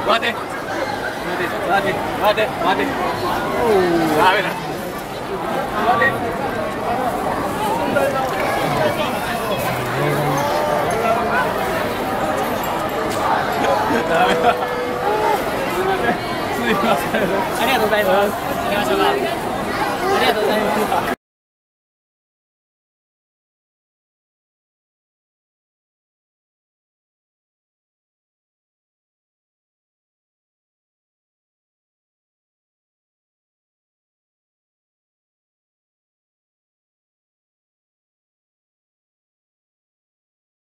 待て待て待て待て待て。ダメだ。待て。ダメだ。すみません。ありがとうございます。ありがとうございます。